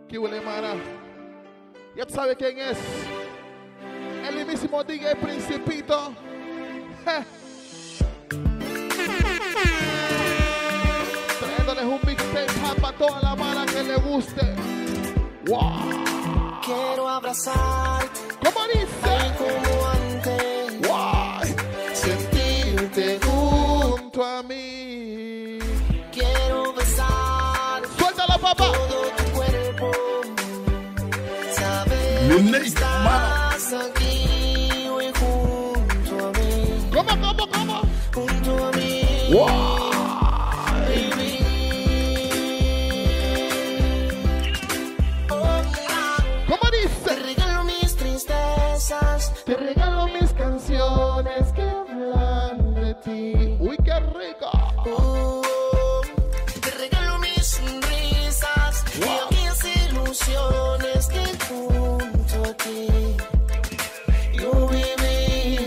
¿Qué huele, mana? Ya sabe quién es. El mismísimo DJ Principito. Trayéndoles un mixtape para toda la mala que le guste. Wow. Quiero abrazar. ¿Cómo dice? Como antes. Wow. Sentirte junto a mí. Quiero besar. Suéltalo, papá. Todo tu cuerpo. Saber que estás aquí hoy junto a mí. ¿Cómo? Junto a mí. Wow. Te regalo mis canciones que hablan de ti. Uy, qué rico. Te regalo mis sonrisas y aquellas ilusiones que junto a ti yo viví.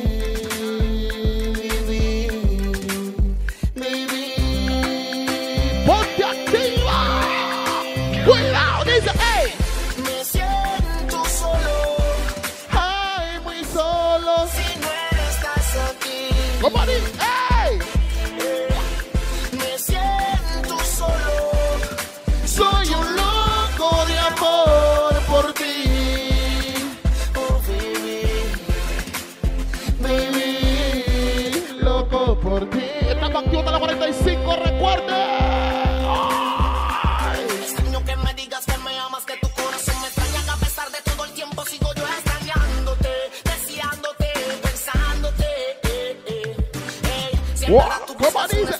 ¡Ponte activa! ¡Cuidado! Dice, ¡ey! Me siento solo. Si no estás aquí. ¿Cómo dice? ¡Ey! Me siento solo. Soy un loco de amor por ti. Oh, baby, Loco por ti. Estamos activos a la 45, recuerde. extraño que me digas que me amas, que tu corazón me extraña, que a pesar de todo el tiempo sigo yo extrañándote, deseándote, pensándote. Siempre a tu ¿Cómo dice?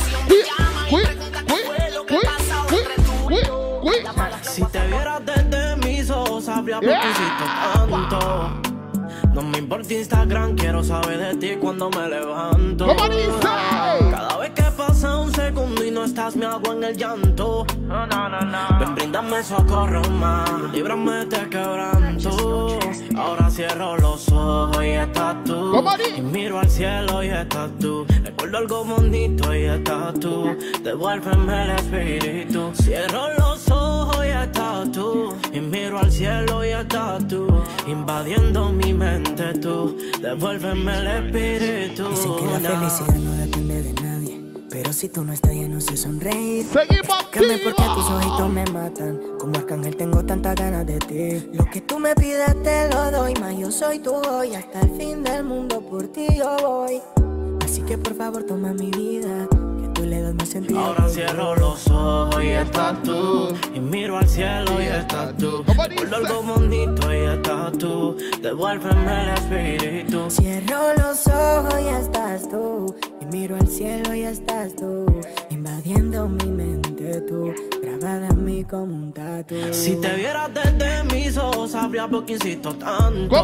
Si te vieras desde mis ojos, sabría por qué hiciste tanto. No me importa Instagram, quiero saber de ti cuando me levanto. ¿Cómo dice? Cada vez que pasa un segundo y no estás, me hago en el llanto. Ven, bríndame socorro más, líbrame de este quebranto. Ahora cierro los ojos y estás tú. Y miro al cielo y estás tú. Recuerdo algo bonito y estás tú. Devuélveme el espíritu. Cierro los ojos y estás tú. Y miro al cielo y estás tú. Invadiendo mi mente tú. Devuélveme el espíritu. Dicen que la felicidad no depende de nadie, pero si tú no estás ya no sé sonreír. Seguimos Explícame porque tus ojitos me matan. Como arcángel tengo tantas ganas de ti. Lo que tú me pidas te lo doy, más yo soy tu hoy. Hasta el fin del mundo por ti yo voy. Así que por favor toma mi vida, que tú le das más sentido. Ahora cierro los ojos y estás tú. Y miro al cielo y estás tú. Recuerdo algo bonito y estás tú. Devuélveme el espíritu. Cierro los ojos y estás tú. Y miro al cielo y estás tú. Invadiendo mi mente tú. Grabada en mí como un tatu. Si te vieras desde mis ojos, sabría por qué insisto tanto.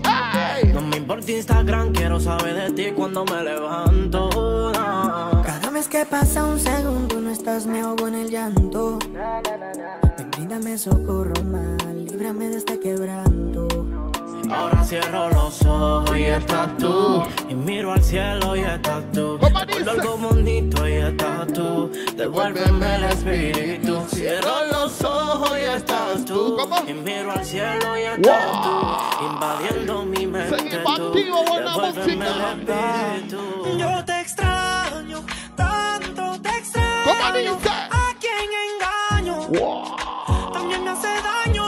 No me importa Instagram, quiero saber de ti cuando me levanto. Cada vez que pasa un segundo no estás, me ahogo en el llanto. Ven, bríndame socorro mal, líbrame de este quebranto. Ahora cierro los ojos y estás tú. Y miro al cielo y estás tú. Recuerdo algo bonito y estás tú. Devuélveme el espíritu. Cierro los ojos y estás tú. Y miro al cielo y estás tú. Invadiendo mi mente tú. Devuélveme el espíritu. Yo te extraño, tanto te extraño. ¿A quién engaño? También me hace daño.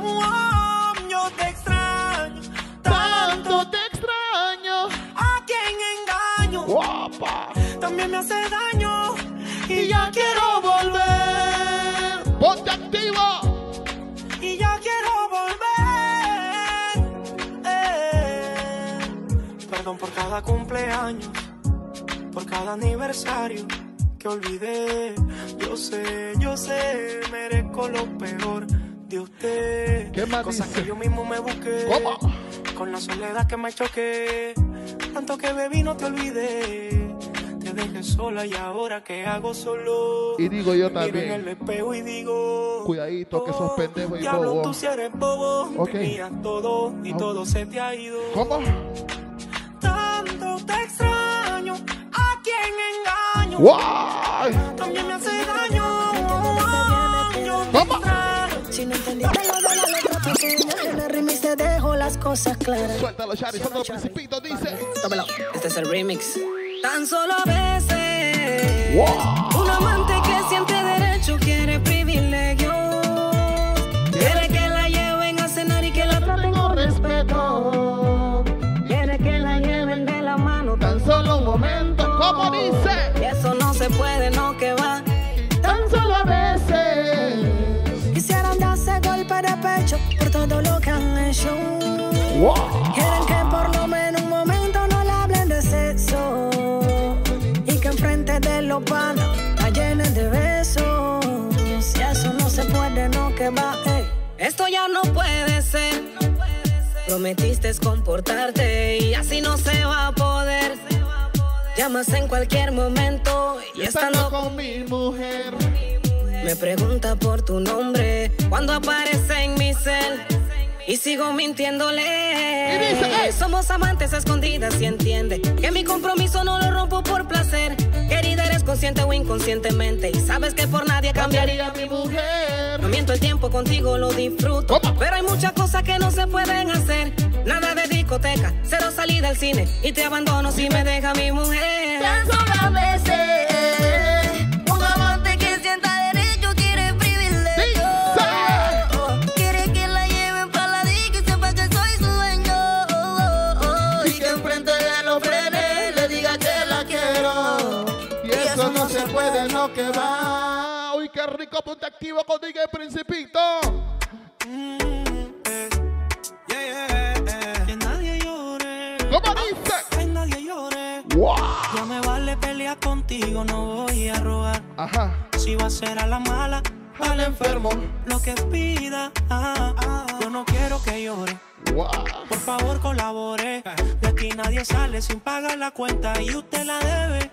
Yo te extraño, tanto te extraño. ¿A quién engaño? También me hace daño y ya quiero volver. ¡Ponte activa! Y ya quiero volver. Perdón por cada cumpleaños, por cada aniversario que olvidé. Yo sé, merezco lo peor de usted. ¿Qué más Cosas dice? que yo mismo me busqué. ¿Cómo? Con la soledad que me choqué. Tanto que bebí no te olvidé. Te dejé sola y ahora ¿qué hago solo? Y digo yo Miro en también. el espejo y digo, Cuidadito que sos pendejo y diablo, bobo. tú si eres bobo. Ok. Tenías todo y todo se te ha ido. ¿Cómo? Tanto te extraño, ¿a quién engaño? ¡Wow! También me hace daño. Yo te ¿Cómo? extraño. Si no entendiste cosas claras. Suéltalo, Shari, suéltalo, Principito, dice. Tómelo, este es el remix. Tan solo a veces, wow. Un amante que siente derecho quiere privilegios. Quiere que la lleven a cenar y que la traten con respeto. Quiere que la lleven de la mano tan solo un momento. ¿Cómo dice? Y eso no se puede, no que va. Tan solo a veces. Quisieran darse golpe de pecho por todo lo que han hecho. Wow. Quieren que por lo menos un momento no le hablen de sexo. Y que enfrente de los panas la llenen de besos. Si eso no se puede, no que va. Esto ya no puede ser. Prometiste comportarte y así no se va a poder. Llamas en cualquier momento y estando con mi mujer. Me pregunta por tu nombre cuando aparece en mi cel. Y sigo mintiéndole. Y dice, hey. Somos amantes a escondidas y entiende que mi compromiso no lo rompo por placer. Querida, eres consciente o inconscientemente y sabes que por nadie cambiaría mi mujer. No miento, el tiempo contigo lo disfruto. ¿Cómo? Pero hay muchas cosas que no se pueden hacer. Nada de discoteca, cero salida al cine y te abandono si me deja mi mujer. Tan solo a veces, un amante que sienta derecho quiere privilegio. Quiere que la lleven para la disco y sepa que soy su dueño. Y que enfrente de los frenes le diga que la quiero. Y eso no se puede, no que va. Uy, qué rico, ponte activo con DJ Principito. Que nadie llore. ¿Cómo dice? Que nadie llore. Wow. Ya me vale pelear contigo, no voy a robar. Ajá. Si va a ser a la mala, Al enfermo. lo que pida. Yo no quiero que llore. Wow. Por favor colabore. De aquí nadie sale sin pagar la cuenta y usted la debe.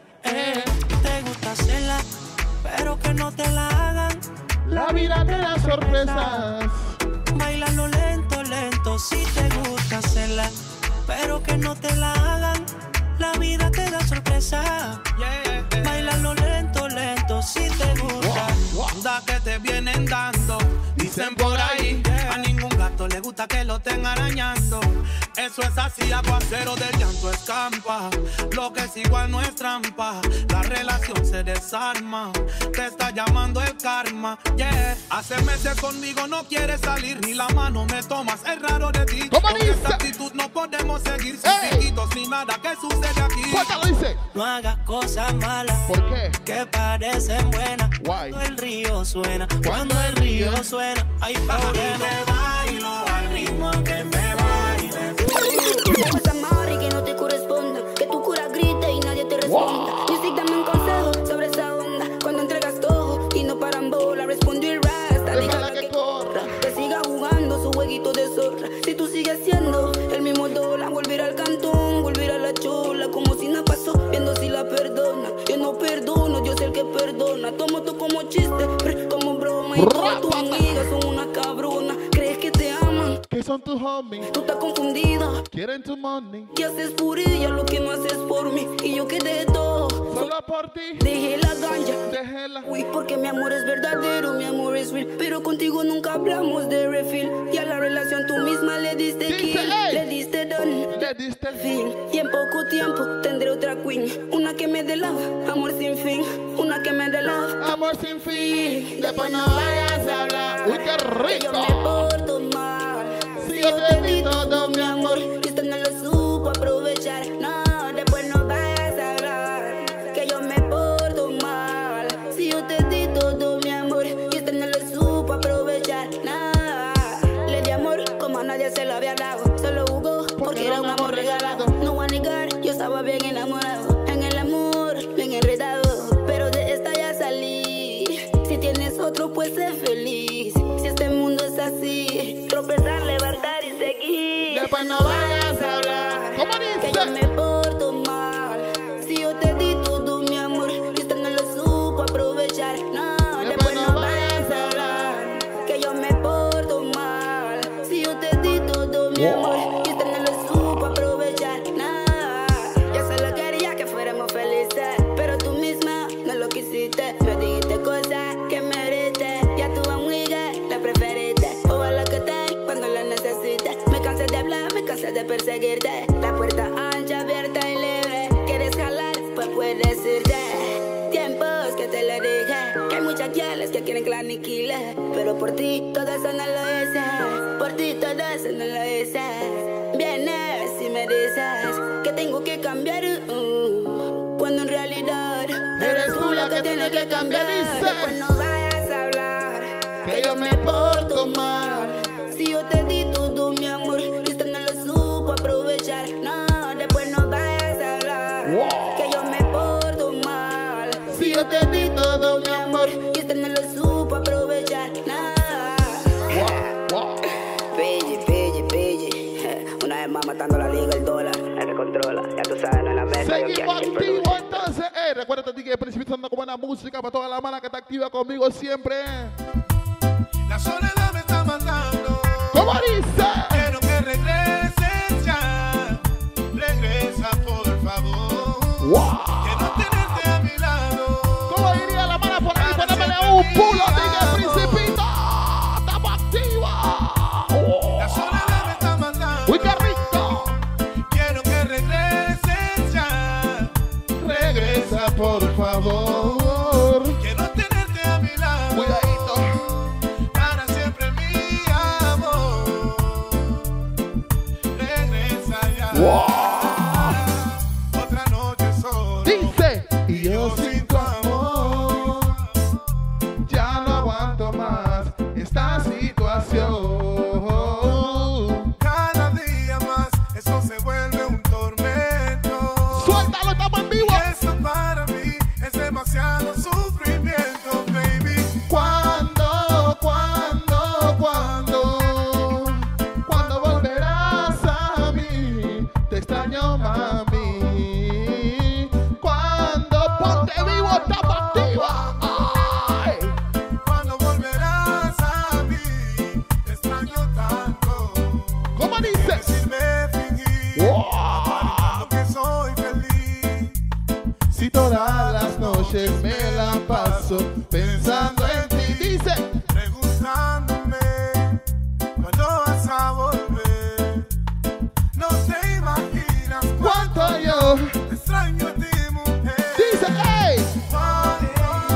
Te gusta hacerla, pero que no te la hagan. La vida te da sorpresas. Bailalo lento, lento, si te gusta hacerla, pero que no te la hagan. La vida te da sorpresa. Bailalo lento, lento, si te gusta. Da que te vienen dando, dicen por ahí. A ningún gato le gusta que lo estén arañando. Eso es así, aguacero del llanto escampa. Lo que es igual no es trampa. La relación se desarma. Te está llamando el karma. Hace meses conmigo no quieres salir, ni la mano me tomas. Es raro de ti. ¿Cómo Con dice? esta actitud no podemos seguir sin piquitos ni nada que sucede aquí. ¿Cuánto lo dice? No hagas cosas malas. ¿Por qué? Que parecen buenas. Why? Cuando el río suena, cuando el río suena, hay problema. Me bailo al ritmo que me baile. Como esa madre que no te corresponda, que tu cura grite y nadie te responda. Music, dame un consejo sobre esa onda. Cuando entregas todo y no paran bola, respondió el rasta. Déjala que corra, que siga jugando su jueguito de zorra. Si tú sigues siendo el mismo dólar, volver al cantón, volver a la chola, como si nada pasó, viendo si la perdona. Yo no perdono, Dios es el que perdona. Tomo tú como chiste, como broma. Y todas tus amigas son una cabrona. ¿Crees que te aman? ¿Qué son tus homies? Tú estás confundida. Quieren tu money. ¿Qué haces por ella? Lo que no haces por mí. Y yo quedé todo. Solo por ti. Dejé la ganja. Déjela. Uy, porque mi amor es verdadero, mi amor es real. Pero contigo nunca hablamos de refill. Y a la relación tú misma le diste Dice, kill. hey. Le diste done. Le diste el Fin. Y en poco tiempo tendré otra queen. Una que me dé love, amor sin fin. Una que me dé love. amor sin fin. Después no vayas a hablar. Uy, qué Que yo me rico. porto mal. Si yo te di todo, mi amor. Y usted no lo supo aprovechar. No, después no vayas a hablar. Que yo me porto mal. Si yo te di todo, mi amor. Y usted no lo supo aprovechar. Nah, le di amor como a nadie se lo había dado. Solo jugó porque era un amor regalado. No voy a negar, yo estaba bien enamorado. En el amor, bien enredado. Pero de esta ya salí. Si tienes otro, pues sé feliz. Si este mundo es así, tropezar, levantar y seguir. Después no vayas a hablar. ¿Cómo Que yo dice? me porto mal. Si yo te di todo, mi amor, y usted no lo supo aprovechar. No, después no vayas a hablar. Que yo me porto mal. Si yo te di todo, mi amor, y usted no lo supo aprovechar. No, yo solo quería que fuéramos felices, pero tú misma no lo quisiste. Me dijiste cosas que me heriste. Ya tu amiga la preferiste. Ojalá que te cuando la necesites. Me cansé de hablar, me cansé tienes que quieren que la aniquile. Pero por ti todo eso no lo hice. Por ti todo eso no lo hice. Vienes y me dices que tengo que cambiar, cuando en realidad eres tú la que tiene que cambiar. Después no vayas a hablar que yo me porto mal. Si yo te di todo mi amor y usted no lo supo aprovechar. No, después no vayas a hablar que yo me porto mal. Si yo te di todo mi amor y usted no lo supo aprovechar. No. Una vez más matando la liga, el dólar, el que controla, ya tú sabes, no es la mesa. Seguimos activos entonces, recuérdate que el principio está con buena música para toda la mala que está activa conmigo siempre. La soledad me está matando. ¿Cómo dice? Quiero que regreses ya. Regresa por favor. Quiero tenerte a mi lado. ¿Cómo diría la mala por ahí? Ponémele un pulo, diga el principito. Estamos activos. La soledad me está matando. Uy, qué rico. Quiero que regreses ya. Regresa por favor. Quiero tenerte a mi lado. Cuidadito. Para siempre mi amor. Regresa ya. Otra noche solo. Dice. Y yo sin tu amor. Ya no aguanto más esta situación. Cada día más eso se vuelve un tormento. Suéltalo, estamos en vivo. Y eso para mí es demasiado sufrimiento, baby. ¿Cuándo volverás a mí? Te extraño, mami. Cuando ponte vivo, estamos activa. Ay. Cuando volverás a mí, te extraño tanto. ¿Cómo dice? Decirme fingir, aparentando que soy feliz. Si todas las noches me la paso pensando en ti. Dice. Preguntándome cuándo vas a volver. No te imaginas ¿Cuánto yo? te extraño a ti, mujer. Dice, hey. Cuando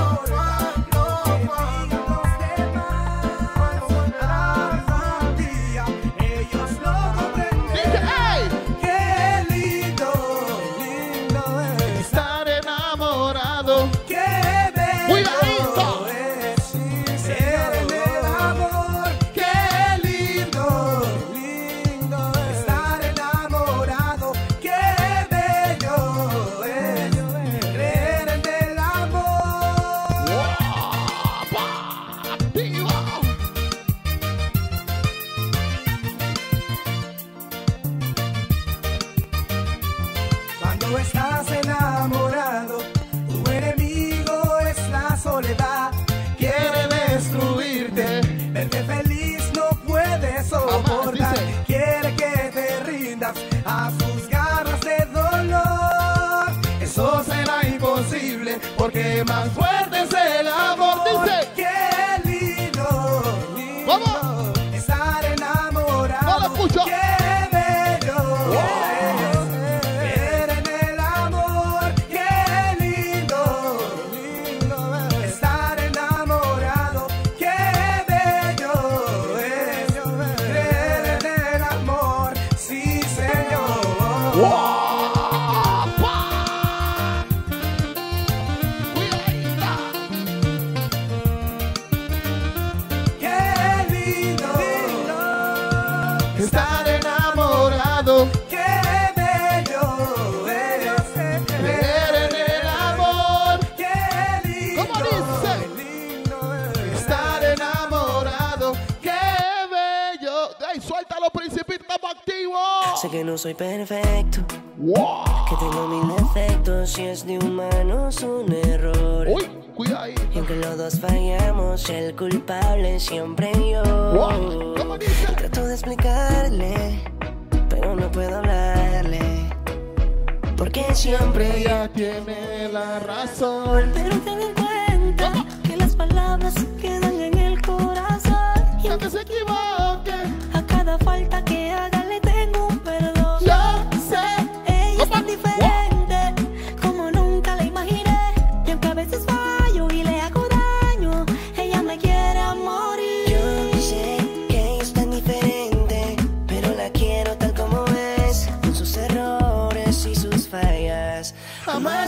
volverás a día, ellos lo comprenderán. Dice, hey. Qué lindo, lindo es Estar enamorado. qué bello Cuidadito. es ser en el amor. Qué lindo, lindo es estar enamorado. Qué bello es creer en el amor. Activa. Cuando estás enamorado, tu enemigo es la soledad. Quiere destruirte, verte feliz no puede soportar. dice. Quiere que te rindas a sus garras de dolor. Eso será imposible porque más fuerte es el amor. Dice. Qué lindo, lindo ¿Cómo? estar enamorado. No lo escucho. Qué bello creer en el amor. Qué lindo, lindo estar enamorado. Qué bello es creer en el amor. Sí, señor. Cuidadita. Qué lindo, Estar enamorado. qué bello es Creer en el amor. Qué lindo, ¿Cómo dice? lindo es Estar enamorado. Qué bello. Ey, suéltalo, principito, estamos activos. Sé que no soy perfecto, que tengo mil defectos y es de humanos un error. Uy, cuidadito. Y aunque los dos fallamos, el culpable siempre yo. ¿Cómo dice? Trato de explicarle, pero no puedo hablarle, porque siempre Ella tiene la razón. Pero ten en cuenta que las palabras quedan en el corazón. Y Aunque se equivoque, a cada falta que haga le tengo un perdón. yo sé. Ella es tan diferente como nunca la imaginé. Y aunque a veces fallo y le hago daño,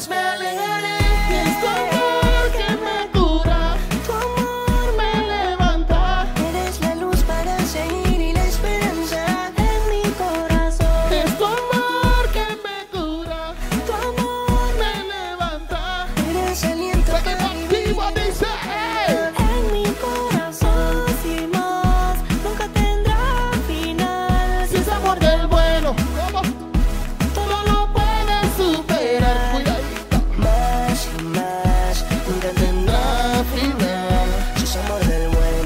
más me alegraré. Es tu amor que me cura, tu amor me levanta. Eres la luz para seguir y la esperanza en mi corazón. Es tu amor que me cura, tu amor me levanta. Eres aliento para Seguimos vivir. activos, dice. En mi corazón, sin más, nunca tendrá final. Si es amor del bueno, ¿cómo? Todo lo puedes superar. Cuidadito. Más y más, nunca tendrá final. Si es amor del bueno,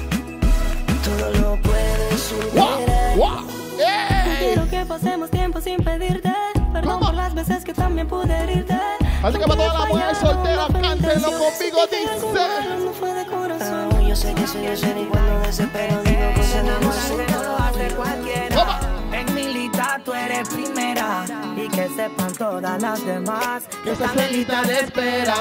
todo lo puedes Wow, superar. wow. ¡Ey! Quiero que pasemos tiempo sin pedirte perdón ¿Cómo? por las veces que también pude herirte. Así que para todas las mujeres solteras, cántenlo conmigo, dice. No fue de corazón. Yo sé que soy yo sé y cuando desespero digo cosas Enamorarte no lo hace ¿Cómo? cualquiera. En mi lista tú eres primera. Y que sepan todas las demás Que esa celita de espera.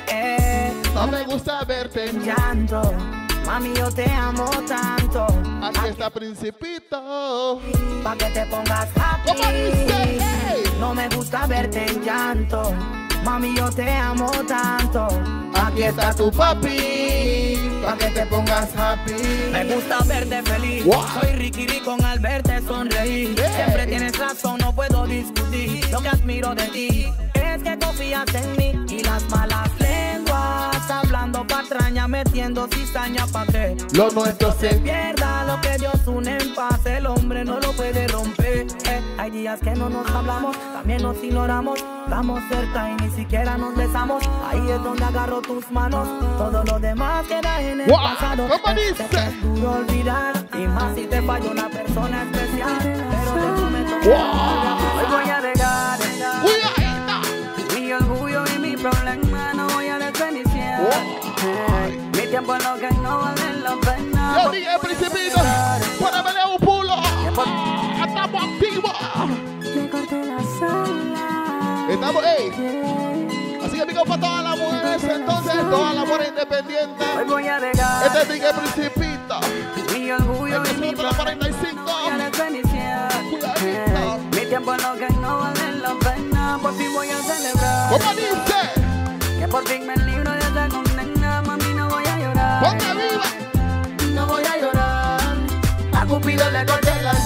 No No me gusta verte en llanto. Mami, yo te amo tanto. Aquí está Principito. Pa' que te pongas ¿Cómo dice? happy. ¡Ey! No me gusta verte en llanto. Mami, yo te amo tanto. Aquí está tu papi, pa' que te pongas happy. Me gusta verte feliz. Wow. Soy Ricky Rico al verte sonreír. Yeah. Siempre tienes razón, no puedo discutir. Lo que admiro de ti es que confías en mí. Y las malas lenguas hablando patraña, metiendo cizaña pa' que Lo nuestro se se pierda. Lo que Dios une en paz, el hombre no lo puede romper. Hay días que no nos hablamos, también nos ignoramos. Estamos cerca y ni siquiera nos besamos. Ahí es donde agarro tus manos. Todo lo demás queda en el Wow, pasado. ¿cómo Sé dice? que es duro olvidar, y más si te falló una persona especial. Pero te prometo que Wow. hoy voy a dejar Cuidadito. mi orgullo y mi problema. No voy a desperdiciar mi tiempo en lo que no vale la pena. Yo dije Principito, poneme un pulo. Estamos activos. Me corté la sala. Estamos, ey. Así que amigos para todas las mujeres, entonces, todas las mujeres independientes. Hoy voy a dejar Este es Dije Principito. mi orgullo Este y mi es la 45. voy a desperdiciar Cuidadito. mi tiempo en lo que no vale la pena. Por fin voy a celebrar ¿Cómo dice? que por fin me libro de esta condena. Mami, no voy a llorar. Ponte viva. No voy a llorar. A Cupido le corté la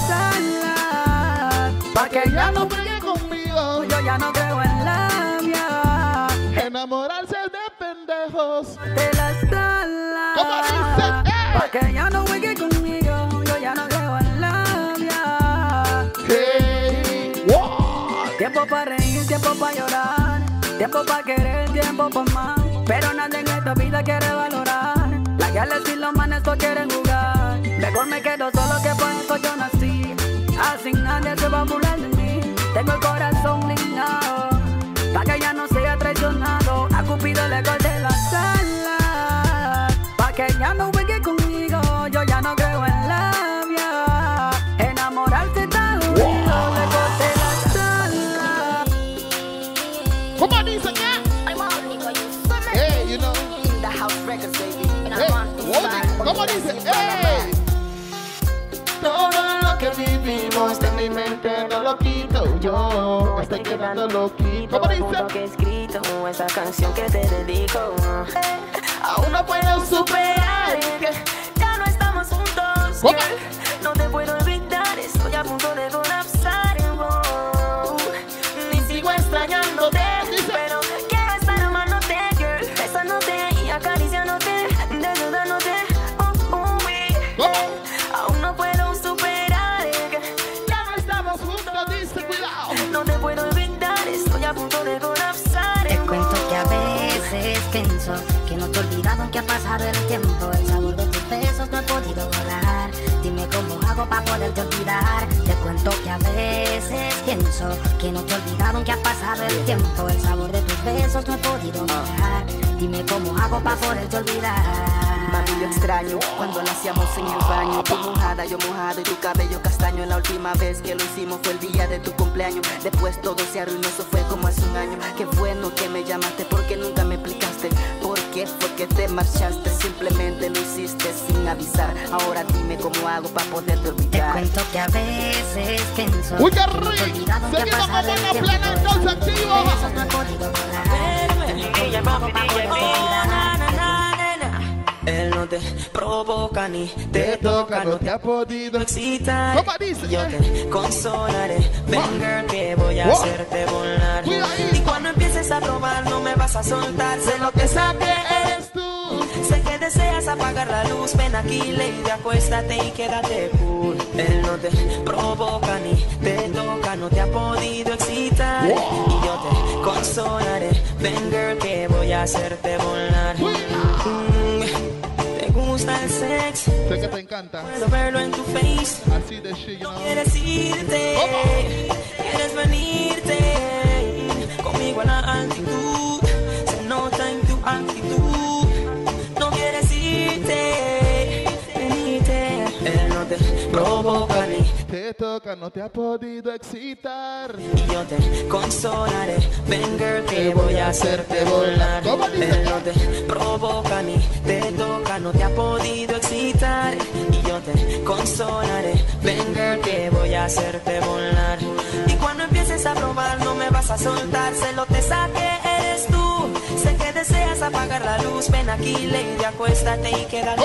sala pa' que ya no brille conmigo. yo ya no creo en labia Enamorarse de pendejos. de la sala. ¿Cómo dice? Pa' que ya no juegue conmigo. Yo ya no creo en labia. Hey, wow. Tiempo para reír, tiempo para llorar. Tiempo para querer, tiempo para más. Pero nadie en esta vida quiere valorar. Las gales y los manes no quieren jugar. Mejor me quedo solo que por eso yo nací. Así nadie se va a burlar de mí. Tengo el corazón blindado pa' que ya no sea traicionado. A Cupido le corté la sala pa' que ya no juegue conmigo. Yo ya no creo en labia. Enamorarse está jodido. Le corté la sala. ¿Cómo dice que? Hey, you know. Hey, ¿cómo dice? Hey. Todo lo que vivimos en mi mente no lo quito yo. Estoy quedando loquito. ¿Cómo dice? Que he escrito esa canción que te dedico. Aún no puedo superar. Que ya no estamos juntos. ¿Cómo? No te puedo evitar, estoy a punto de colapsar. Ni sigo extrañándote, pero quiero estar amándote, girl. Besándote y acariciándote, desnudándote. ¿Cómo? Aún no puedo superar. Que Ya no estamos juntos, dice, cuidado. no te puedo evitar, estoy a punto de colapsar. Te cuento que a veces pienso que no te he olvidado aunque ha pasado el tiempo. El sabor de tus besos no he podido borrar. Dime cómo hago para poderte olvidar. Te cuento que a veces pienso que no te he olvidado aunque ha pasado el tiempo. El sabor de tus besos no he podido borrar. Dime cómo hago para poderte olvidar. Mami, yo extraño cuando lo hacíamos en el baño. Tú mojada, yo mojado y tu cabello castaño. La última vez que lo hicimos fue el día de tu cumpleaños. Después todo se arruinó, eso fue como hace un año. Qué bueno que me llamaste porque nunca me explicaste por qué fue que te marchaste. Simplemente lo hiciste sin avisar. Ahora dime cómo hago para poderte Te olvidar. cuento que a veces pienso Uy, qué que no te he rico. olvidado aunque ha Seguimos pasado con el buena tiempo. plena, entonces, El sabor de tus activo. besos no he podido borrar. como hago pa' poder olvidar. Él no te provoca ni te toca, no te ha podido excitar. Yo te consolaré, ven girl, que voy a hacerte volar. Y cuando empieces a probar no me vas a soltar. Sé lo que sabe eres tú. Sé que deseas apagar la luz, ven aquí, lady, acuéstate y quédate cool. Él no te provoca ni te toca, no te ha podido excitar. Y yo te consolaré, ven girl, que voy a hacerte volar. ¿Te gusta el sex? Sé que te encanta. Puedo verlo en tu face. Así de shit, you know. Quieres irte, quieres venirte conmigo a la altitud. Se nota en tu actitud. No quieres irte, venirte. Él no te provoca ni te toca, no te ha podido excitar. Y yo te consolaré, ven girl, que voy a hacerte volar. Él no te provoca ni te toca, no te ha podido excitar. Y yo te consolaré, ven girl, que voy a hacerte volar. Y cuando empieces a probar no me vas a soltar. Se lo te saque eres tú. Sé que deseas apagar la luz, ven aquí, lady, acuéstate y quédate.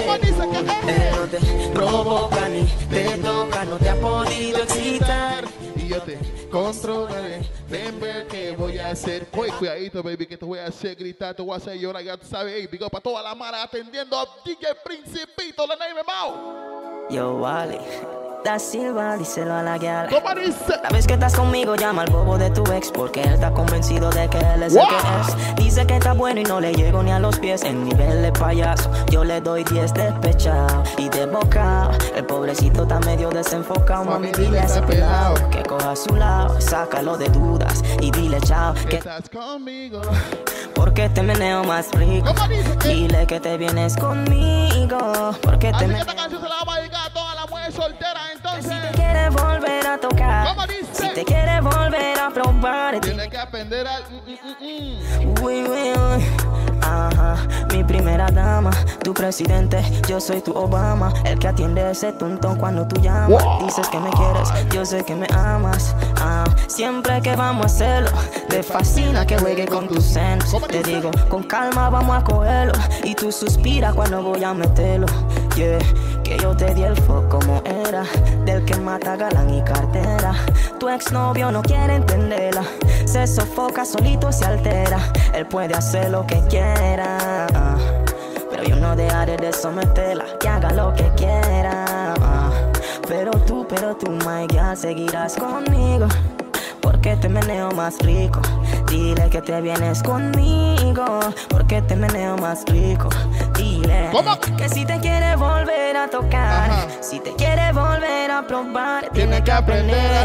Él no te provoca ni te toca, no te ha podido excitar. Y yo te controlaré, ven ver qué voy a hacer. Oye, cuidadito, baby, que te voy a hacer gritar, te voy a hacer llorar, ya tú sabes. Hey, big up para toda la mara atendiendo a DJ Principito, la name Mau. Yo, Wally, Da Silva, díselo a la guial. ¿Cómo dice? La vez que estás conmigo, llama al bobo de tu ex, porque él está convencido de que él es el que es. Dice que está bueno y no le llego ni a los pies. En nivel de payaso, yo le doy 10 despechado y de boca. El pobrecito está medio desenfocado. Mami, dile a ese pelado que coja a su lado, sácalo de dudas y dile chao. Que estás conmigo, porque te meneo más rico. Dile que te vienes conmigo, porque te meneo. Esta canción se la vamos a dedicar a toda la mujer soltera, entonces. Si te quieres volver a tocar, si te quieres volver a probar, tienes que aprender al uy, uy, uy. Ajá, mi primera dama, tu presidente, yo soy tu Obama. El que atiende ese tuntón cuando tú llamas. Dices que me quieres, yo sé que me amas. Siempre que vamos a hacerlo, te fascina que juegue con tus senos. Te digo, con calma vamos a cogerlo, y tú suspiras cuando voy a meterlo. Yeah, que yo te di el foco como era, del que mata galán y cartera. Tu exnovio no quiere entenderla, se sofoca, solito se altera. Él puede hacer lo que quiera, pero yo no dejaré de someterla, que haga lo que quiera. Pero tú, my girl, seguirás conmigo, porque te meneo más rico. Dile que te vienes conmigo, porque te meneo más rico. Dile que si te quiere volver a tocar, si te quiere volver a probar, tienes que aprender.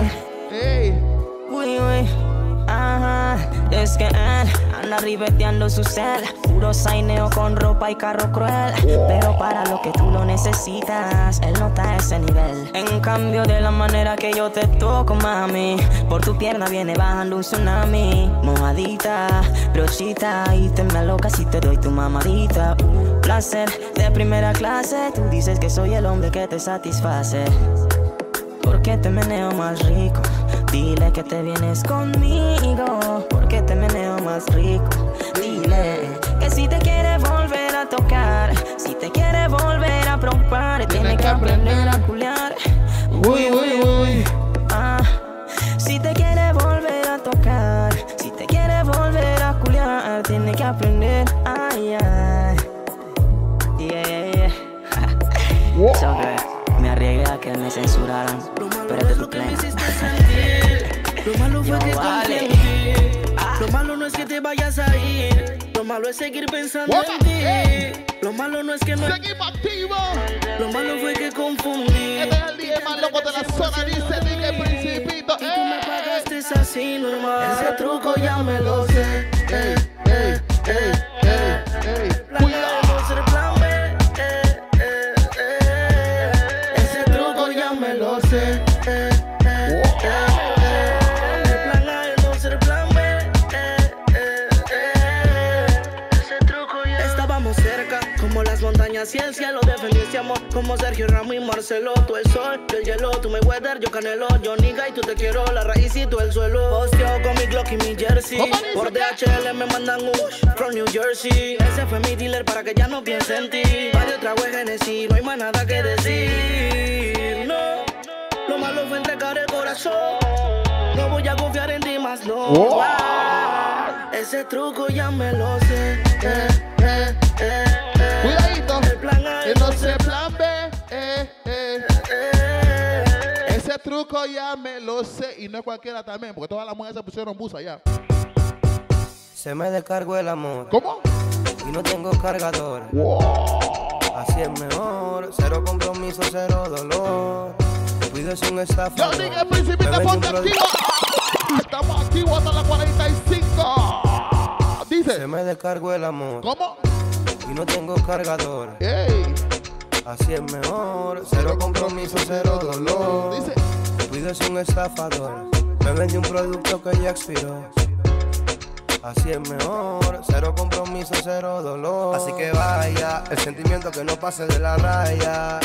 Uy, uy. Ajá, es que él anda ribeteando su cel, puro saineo con ropa y carro cruel. Pero para lo que tú lo necesitas, él no está a ese nivel. En cambio de la manera que yo te toco, mami, por tu pierna viene bajando un tsunami. Mojadita, brochita, y te me aloca si te doy tu mamadita. Placer de primera clase, tú dices que soy el hombre que te satisface, porque te meneo más rico. Dile que te vienes conmigo, porque te meneo más rico. Dile que si te quiere volver a tocar, si te quiere volver a probar, tienes que aprender a culiar. Uy, uy, uy. Si te quiere volver a tocar, si te quiere volver a culiar, tienes que aprender. Ay, ay. Yeah. So good. Me arriesgué a que me censuraran, pero es de tu plena. Lo malo fue que confíe. Lo malo no es que te vayas a ir, lo malo es seguir pensando en ti. Lo malo no es que no seguimos activos. Lo malo fue que confundí. Este es el día más loco de la zona, dice DJ Principito. Y tú me pagaste así normal. Ese truco ya me lo sé. Cuidado. Plan B. Ese truco ya me lo sé. montañas y el cielo. Defendí este amor como Sergio Ramos y Marcelo. Tú el sol, yo el hielo, tú Mayweather, yo Canelo. Yo Niga y tú te quiero, la raíz y tú el suelo. Posteo con mi Glock y mi jersey. Por DHL me mandan un from New Jersey. Ese fue mi dealer para que ya no piense en ti. Varios tragos de Genesis, no hay más nada que decir. No, lo malo fue entregar el corazón. No voy a confiar en ti más, no. Ese truco ya me lo sé. Cuidadito. El plan A, no sé plan B. Ese truco ya me lo sé. Y no es cualquiera también, porque todas las mujeres se pusieron busa ya. Se me descargó el amor. ¿Cómo? Y no tengo cargador. Así es mejor. Cero compromiso, cero dolor. Cuides un estafador. Yo digo el príncipe de ponte activo. Estamos activos hasta las 45. Dice. Se me descargó el amor. ¿Cómo? Y no tengo cargador. Ey. Así es mejor. Cero compromiso, cero dolor. Dice. Cuides un estafador. Me vendí un producto que ya expiró. Así es mejor, cero compromiso, cero dolor. Así que vaya, el sentimiento que no pase de la raya.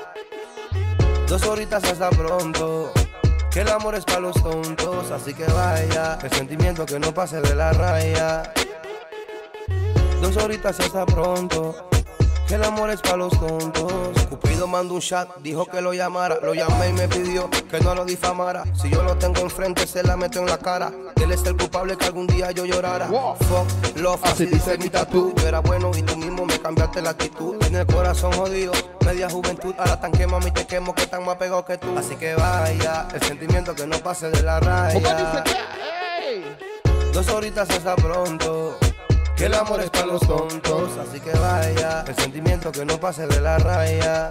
2 horitas hasta pronto, que el amor es para los tontos. Así que vaya, el sentimiento que no pase de la raya. 2 horitas hasta pronto, que el amor es para los tontos. Cupido mandó un chat, dijo que lo llamara. Lo llamé y me pidió que no lo difamara. Si yo lo tengo enfrente, se la meto en la cara. Él es el culpable que algún día yo llorara. Fuck, love, así dice mi tatu. Yo era bueno y tú mismo me cambiaste la actitud. En el corazón jodido, media juventud. Ahora tan quema, mí te quemo, que tan más pegado que tú. Así que vaya, el sentimiento que no pase de la raya. 2 horitas hasta pronto, que el amor es para los tontos. Así que vaya, el sentimiento que no pase de la raya.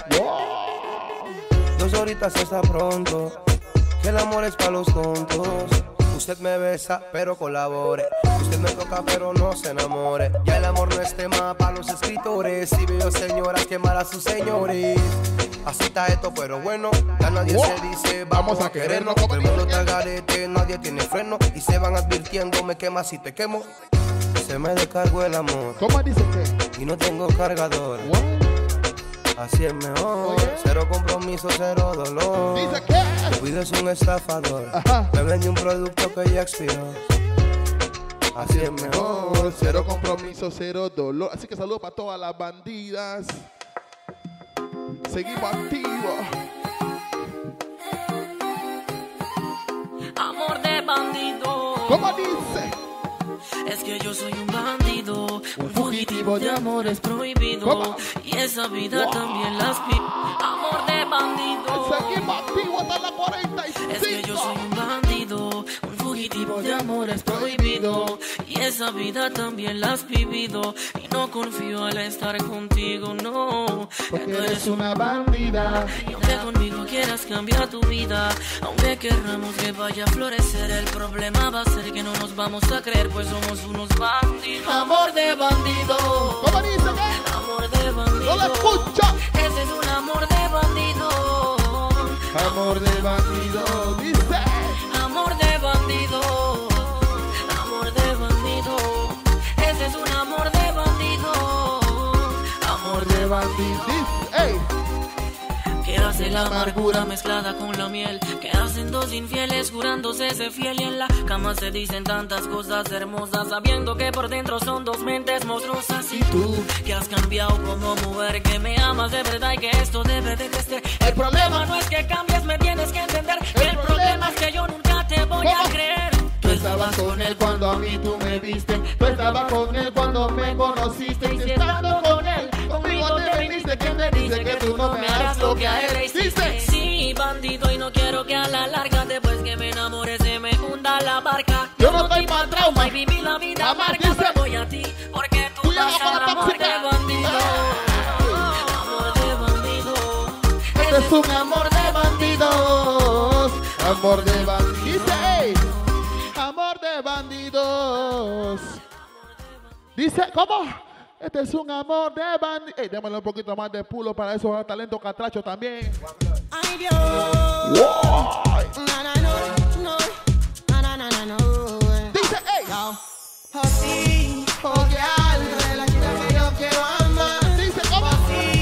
2 horitas hasta pronto, que el amor es para los tontos. Usted me besa, pero colabore. Usted me toca, pero no se enamore. Ya el amor no es tema para los escritores. Y veo señoras quemar a sus señores. Así está esto, pero bueno, ya nadie se dice vamos a querernos. Todo el mundo está al garete, nadie tiene freno. Y se van advirtiendo, me quemas si te quemo. Se me descargó el amor. ¿Cómo dice que? Y no tengo cargador. Así es mejor. Cero compromiso, cero dolor. Dice que Cuides un estafador. Ajá. Me vendí un producto que ya expiró. Así es mejor. Cero compromiso, cero dolor. Así que saludos para todas las bandidas. Seguimos activos. Amor de bandido. ¿Cómo dice? Es que yo soy un bandido, un fugitivo de amores prohibido. ¿Cómo? Y esa vida también las vi. Amor de bandido. Seguimos activos hasta las 45. Es que yo soy un bandido, un fugitivo de amores prohibido. Y esa vida también la has vivido. Y no confío al estar contigo, no. Porque eres una bandida. Y aunque conmigo quieras cambiar tu vida, aunque querramos que vaya a florecer, el problema va a ser que no nos vamos a creer, pues somos unos bandidos. Amor de bandido. ¿Cómo dice que? Amor de bandido. No lo escucho. Ese es un amor de bandido. Amor de bandido. Dice. Amor de bandido. Amor de bandido. Ese es un amor de bandido. Amor de bandido. Dice. Ey. Que hace la amargura mezclada con la miel, que hacen dos infieles jurándose ser fiel, y en la cama se dicen tantas cosas hermosas, sabiendo que por dentro son dos mentes monstruosas. Y tú, que has cambiado como mujer, que me amas de verdad y que esto debe de crecer. El problema no es que cambies, me tienes que entender. El problema es que yo nunca te voy a creer. Tú estabas con él cuando a mí tú me viste. Tú estabas con él cuando me conociste. Y si estando con él, conmigo te viniste. ¿Quién me dice que tú no me harás lo que a él le hiciste? Sí, bandido, y no quiero que a la larga, después que me enamore, se me hunda la barca. Yo no estoy para trauma y viví la vida amarga, pero voy a ti, porque tú vas al amor de bandido. Amor de bandido. Este es un amor de bandidos. Amor de bandidos. Dice. Ey. Amor de bandidos. Dice, ¿cómo? Este es un amor de bandidos. Ey, démosle un poquito más de pulo para esos talentos catrachos también. Ay, Dios. Wow. No. Dice, ey. Así, porque algo de la chica que yo quiero amar. Dice, ¿cómo? Así.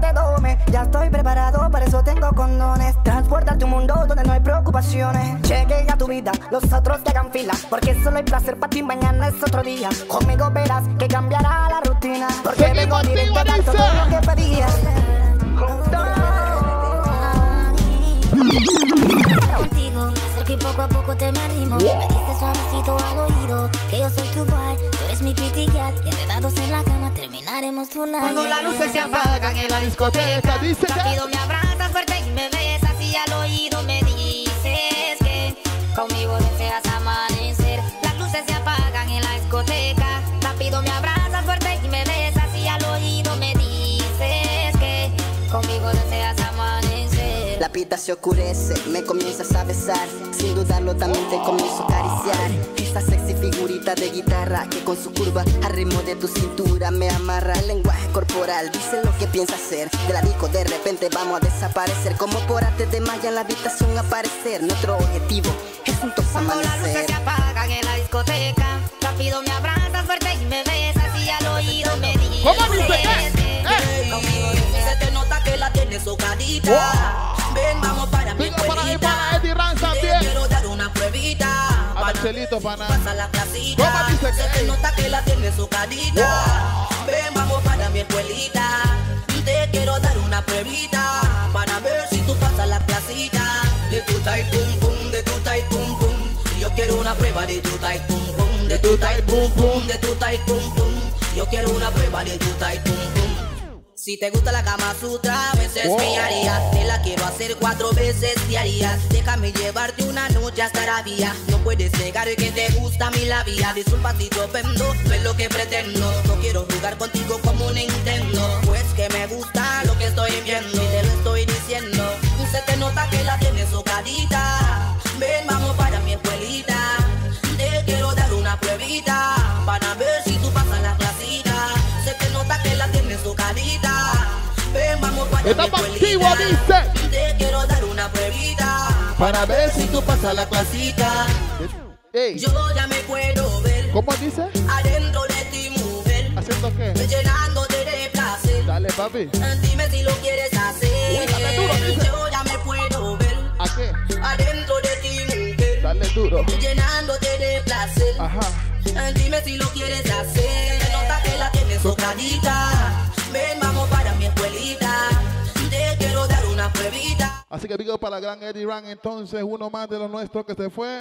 te tome. Ya estoy preparado, para eso tengo condones. Transportarte un mundo donde no hay preocupaciones. Llegué a tu vida, los otros que hagan fila, porque solo hay placer para ti, mañana es otro día. Conmigo verás que cambiará la rutina, porque vengo directo a dar todo lo que pedías. Contigo, acerco y poco a poco te me animo. Me dices suavecito al oído que yo soy tu boy, tú eres mi pretty girl. Y enredados en la cama terminaremos tonight. Cuando las luces se apagan en la discoteca, dice que rápido me abrazas fuerte y me besas y al oído me dices que conmigo deseas amanecer. Las luces se apagan en la discoteca, rápido me abrazas fuerte y me besas y al oído me dices que conmigo deseas amanecer. La pita se oscurece, me comienzas a besar. Sin dudarlo también te comienzo a acariciar. Esa sexy figurita de guitarra que con su curva al ritmo de tu cintura me amarra. El lenguaje corporal dice lo que piensa hacer. De la disco de repente vamos a desaparecer. Como por arte de magia en la habitación aparecer. Nuestro objetivo es juntos amanecer. Cuando las luces se apagan en la discoteca, rápido me abrazas fuerte y me besas y al oído me dices. ¿Cómo dice? Se te nota que la tienes socadita. Ven, vamos para mi pueblita. Te quiero dar una pruebita. A Marcelito, pana. Pasa la clasita. Se te nota que la tienes socadita. Ven, vamos para mi escuelita. Te quiero dar una pruebita para ver si tú pasas la clasita. De tu tight pum pum, de tu tight pum pum. Yo quiero una prueba de tu tight pum pum. De tu tight pum pum, de tu tight pum pum. Yo quiero una prueba de tu tight pum pum. Si te gusta la Kama Sutra, veces me harías. Te la quiero hacer 4 veces diarias. Déjame llevarte una noche hasta la vía. No puedes negar que te gusta mi labia. Disculpa si yo vendo, no es lo que pretendo. No quiero jugar contigo como un Nintendo. Pues que me gusta lo que estoy viendo. Y te lo estoy diciendo. Se te nota que la tienes socadita. Ven, vamos para mi escuelita. Te quiero dar una pruebita para ver si tú pasas la clasita. Se te nota que la tienes socadita. Ven, vamos para mi escuelita. Te quiero dar una pruebita para ver si tú pasas la clasita. Yo ya me puedo ver. ¿Cómo dice? Adentro de ti, mujer. ¿Haciendo qué? Llenándote de placer. Dale, papi. Dime si lo quieres hacer. Uy, dale duro, dice. Yo ya me puedo ver. ¿A qué? Adentro de ti, mujer. Dale duro. Llenándote de placer. Ajá. Dime si lo quieres hacer. Se nota que la tienes socadita. Ven, vamos para mi escuelita. Te quiero dar una pruebita. Así que digo para la gran Eddie Rang, entonces uno más de los nuestros que se fue.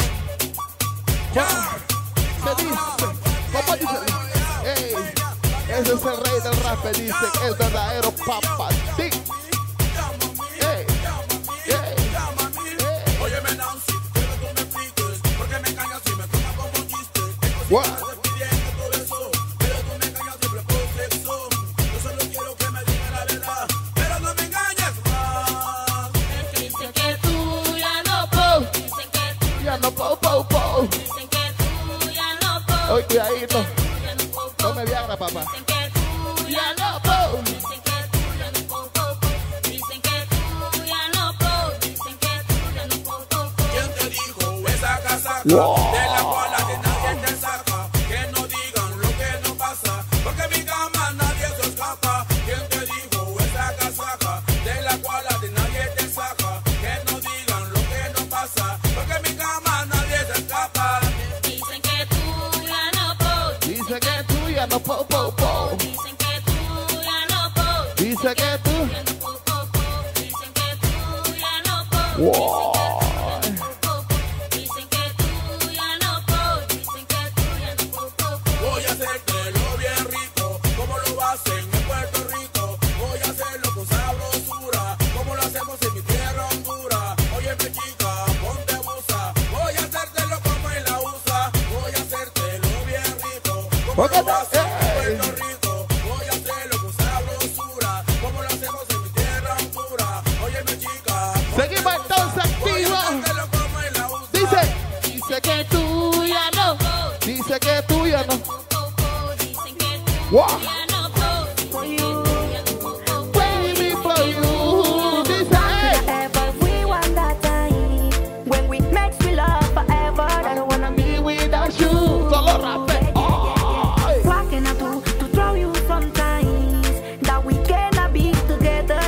Se dice, ¿cómo dice? Ey, ese es el rey del rap, dice el verdadero Papa D. Ey, óyeme Nancy, quiero que tú me expliques por qué me engañas y me tomas como chiste. What? Dicen que tú ya no puedo. Oye, cuidadito. No me viagra, papá. Dicen que tú ya no puedo. Dicen que tú ya no puedo. Dicen que tú ya no puedo. Dicen que tú ya no puedo. ¿Quién te dijo esa casaca de la cual a nadie te saca? Que no digan lo que no pasa, porque mi cama nadie se escapa. ¿Quién te dijo esa casaca de la cual a nadie te saca? Que no digan lo que no pasa, porque mi cama nadie se escapa. Dicen que tú ya no puedo. Dice que tú ya no po, po, po. Dicen que tú ya no puedo. Dice que tú. Dicen que tú ya no puedo. Wow. Dicen que tú ya no puedo. Dicen que tú ya no puedo. Voy a hacértelo bien rico, como lo hacen en Puerto Rico. Voy a hacerlo con sabrosura, como lo hacemos en mi tierra Honduras. Óyeme chica, ponte busa. Voy a hacértelo como en la USA. Voy a hacértelo bien rico, como lo hacen en Puerto Rico. Voy a hacerlo con sabrosura, como lo hacemos en mi tierra Honduras. Óyeme chica. Seguimos entonces activos. Dice que tú ya no. Dice que tú ya no. Wow. Baby, for you. Dice, Forever we want that time when we make sweet love forever. I don't wanna be without you. Solo rape. What can I do to throw you sometimes that we cannot be together?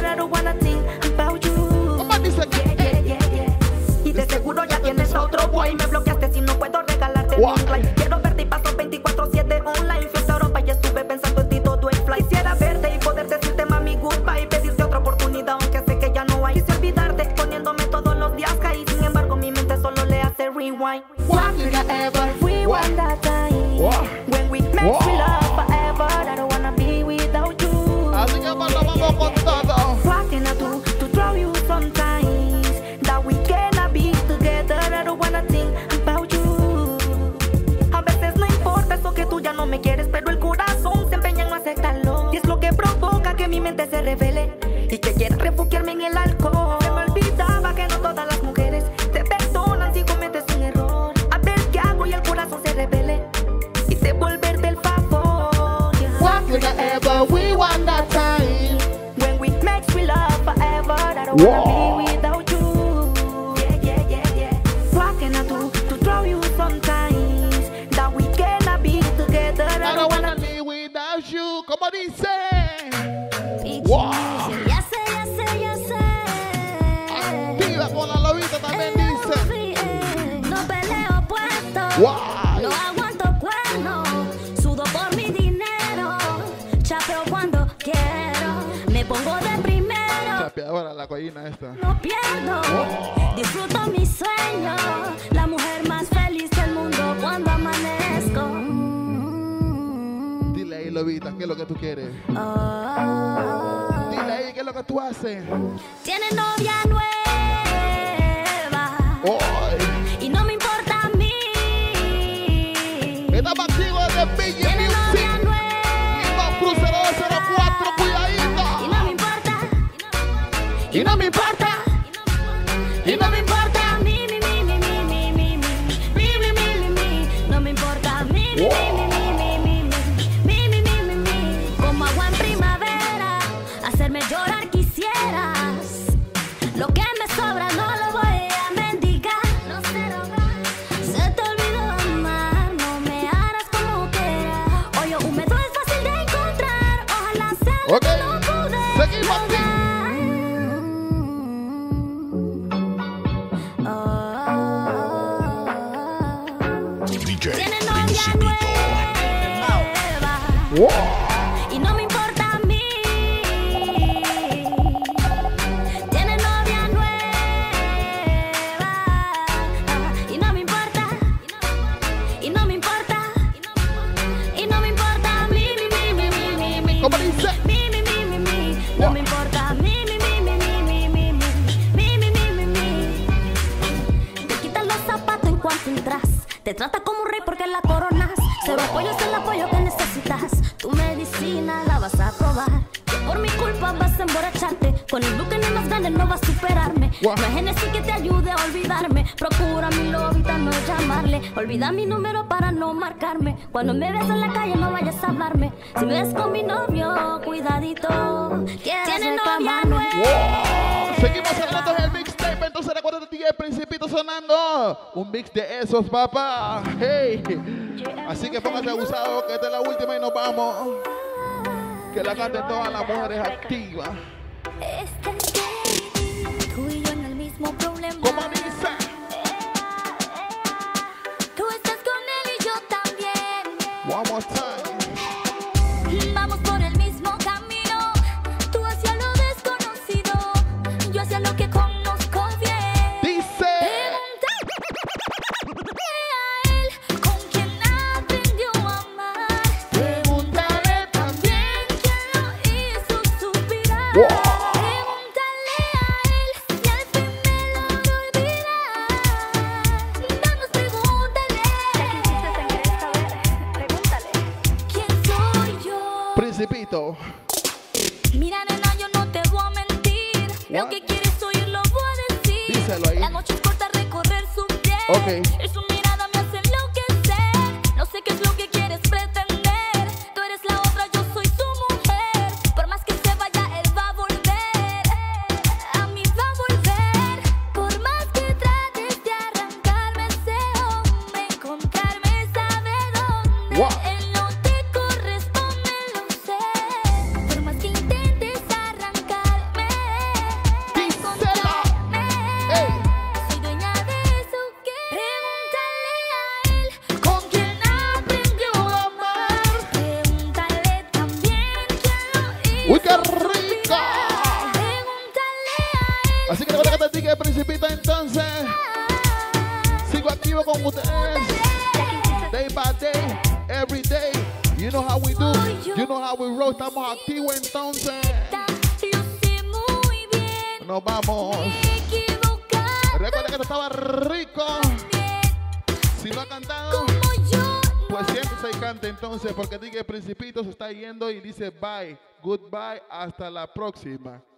forever. We want that time. When we make we love forever. I don't wanna be without you. Así que vamos con todo. What can I do to draw you sometimes? That we cannot be together. I don't wanna think about you. A veces no importa eso que tú ya no me quieres, pero el corazón se empeña en no aceptarlo. Y es lo que provoca que mi mente se revele y que quiera refugiarme en el alcohol. Se me olvidaba que no todas las mujeres te perdonan si cometes un error. A ver qué hago y el corazón se revele y devolverte el favor. What could I ever, we want that time. When we make we love forever, I don't wanna be without you. Yeah. What can I do to draw you sometimes? That we cannot be together. I don't wanna be without you. Como dice. Ya sé. Activa con la lobita también dice. No peleo puesto. Wow. No aguanto cuerno. Sudo por mi dinero. Chapeo cuando quiero. Me pongo de primero. Chapeadora la collina esta. No pierdo. Disfruto mi sueño. La mujer más feliz del mundo cuando amanezco. Dile ahí, lobita, ¿qué es lo que tú quieres? Dile ahí, ¿qué es lo que tú haces? Tiene novia nueva. Y no me importa a mí. Estamos activos de Biggie Music. Y va crucero 04, cuidadito. Y no me importa. Y no me importa. Y no me importa a mí. No me importa a mí. Como agua en primavera, hacerme llorar quisieras. Lo que me sobra no lo voy a mendigar. No sé rogar. Se te olvidó amar, no me harás como quieras. Hoyo húmedo es fácil de encontrar. Ojalá sea lo que no pude Seguimos Tiene novia nueva. Y no me importa a mí. Tiene novia nueva. Y no me importa. Y no me importa. Y no me importa a mí. ¿Cómo dice? No me importa a mí. Te quitas los zapatos en cuanto entras. Te trata como un rey porque la coronas. Cero apoyo es el apoyo que necesitas. Tu medicina la vas a probar. Que por mi culpa vas a emborracharte. Con el look en más grande no vas a superarme. No es Genesis que te ayude a olvidarme. Procura mi lobita no llamarle. Olvida mi número para no marcarme. Cuando me ves en la calle no vayas a hablarme. Si me ves con mi novio, cuidadito. Tiene novia nueva. Seguimos hablando del mixtape, entonces recuerda de ti el Principito sonando. Un mix de esos, papá. Hey. Así que póngase abusado, que esta es la última y nos vamos. Que la canten todas las mujeres activas. Tú y yo en el mismo problema. ¿Cómo dice? Tú estás con él y yo también. One more time. Vamos por el mismo camino. Tú hacia lo desconocido. Yo hacia lo que conozco bien. Dice. Pregúntale a él con quién aprendió a amar. Pregúntale también quién lo hizo suspirar. Pregúntale a él si al fin me logró olvidar. Vamos, pregúntale. ¿Quién soy yo? Principito. Mira, nena, yo no te voy a mentir. Lo que quieres oír lo voy a decir. Díselo ahí. La noche es corta, recorrer su piel. Ok. En su mirada me hace enloquecer. No sé qué es lo que quieres pretender. Tú eres la otra, yo soy tu mujer. Por más que se vaya, él va a volver. A mí va a volver. Por más que trates de arrancarme ese hombre, encontrarme sabe dónde. Él no te corresponde, lo sé. Por más que intentes arrancarme, encontrarme. Soy dueña de eso que. Pregúntale a él con quién aprendió a amar. Pregúntale también quién lo hizo. ¡Uy, qué rica! Pregúntale a él. Así que recuerda que te diga el Principito entonces. Sigo aquí vivo con ustedes. Day by day, every day. You know how we do. You know how we roll. Estamos activos entonces. Nos vamos. Recuerda que esto estaba rico. Si no ha cantado, pues siempre se canta entonces, porque diga el Principito se está yendo y dice bye, goodbye, hasta la próxima.